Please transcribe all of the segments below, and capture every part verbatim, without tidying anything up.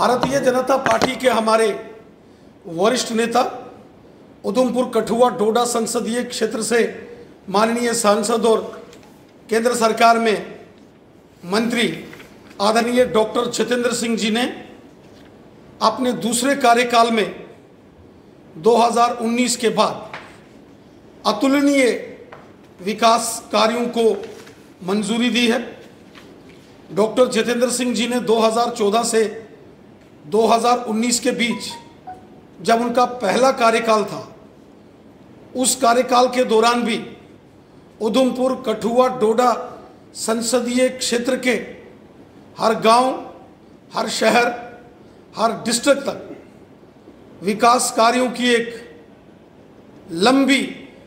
Bharatiya Janata party के हमारे वरिष्ठ नेता, उधमपुर कठुआ डोडा संसदीय क्षेत्र से माननीय सांसद और केंद्र सरकार में मंत्री आदरणीय डॉक्टर जितेंद्र सिंह जी ने अपने दूसरे कार्यकाल में दो हज़ार उन्नीस के बाद अतुलनीय विकास कार्यों को मंजूरी दी है। डॉक्टर जितेंद्र सिंह जी ने दो हज़ार चौदह से दो हज़ार उन्नीस के बीच जब उनका पहला कार्यकाल था, उस कार्यकाल के दौरान भी उधमपुर कठुआ डोडा संसदीय क्षेत्र के हर गांव, हर शहर, हर डिस्ट्रिक्ट तक विकास कार्यों की एक लंबी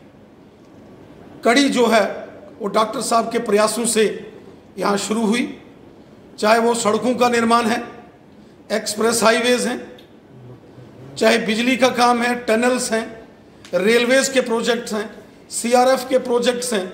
कड़ी जो है वो डॉक्टर साहब के प्रयासों से यहाँ शुरू हुई। चाहे वो सड़कों का निर्माण है, एक्सप्रेस हाईवेज हैं, चाहे बिजली का काम है, टनल्स हैं, रेलवेज के प्रोजेक्ट्स हैं, सीआरएफ के प्रोजेक्ट्स हैं।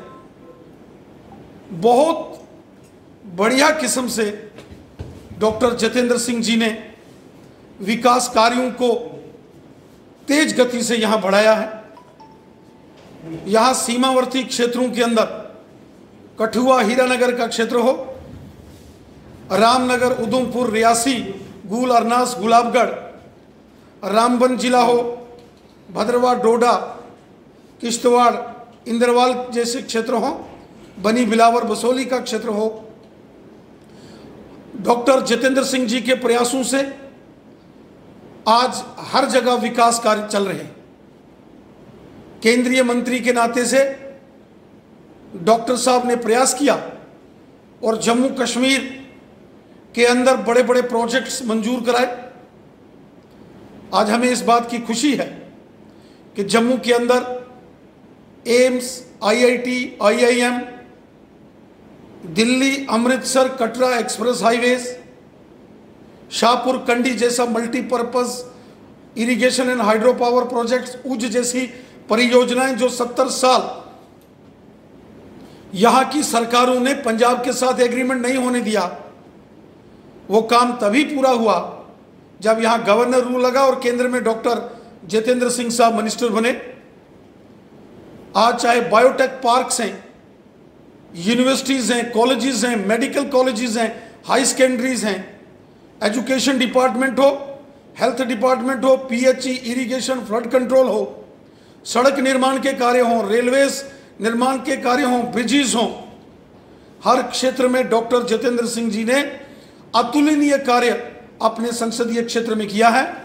बहुत बढ़िया किस्म से डॉक्टर जितेंद्र सिंह जी ने विकास कार्यों को तेज गति से यहाँ बढ़ाया है। यहाँ सीमावर्ती क्षेत्रों के अंदर कठुआ हीरानगर का क्षेत्र हो, रामनगर, उधमपुर, रियासी, गूल, अरनास, गुलाबगढ़, रामबन जिला हो, भद्रवाह, डोडा, किश्तवाड़, इंदरवाल जैसे क्षेत्र हो, बनी बिलावर, बसोली का क्षेत्र हो, डॉक्टर जितेंद्र सिंह जी के प्रयासों से आज हर जगह विकास कार्य चल रहे हैं। केंद्रीय मंत्री के नाते से डॉक्टर साहब ने प्रयास किया और जम्मू कश्मीर के अंदर बड़े बड़े प्रोजेक्ट्स मंजूर कराए। आज हमें इस बात की खुशी है कि जम्मू के अंदर AIIMS, IIT, IIM, Delhi, Amritsar, Katra express highways, Shahpur Kandi जैसा multipurpose irrigation and hydro power projects, Ujh जैसी परियोजनाएं जो सत्तर साल यहां की सरकारों ने पंजाब के साथ एग्रीमेंट नहीं होने दिया, वो काम तभी पूरा हुआ जब यहां गवर्नर रूल लगा और केंद्र में डॉक्टर जितेंद्र सिंह साहब मिनिस्टर बने। आज चाहे बायोटेक पार्क्स हैं, यूनिवर्सिटीज हैं, कॉलेजेस हैं, मेडिकल कॉलेजेस हैं, हाई सेकेंडरीज हैं, एजुकेशन डिपार्टमेंट हो, हेल्थ डिपार्टमेंट हो, पीएचई, इरिगेशन, फ्लड कंट्रोल हो, सड़क निर्माण के कार्य हों, रेलवेज निर्माण के कार्य हों, ब्रिजेस हों, हर क्षेत्र में डॉक्टर जितेंद्र सिंह जी ने अतुलनीय कार्य अपने संसदीय क्षेत्र में किया है।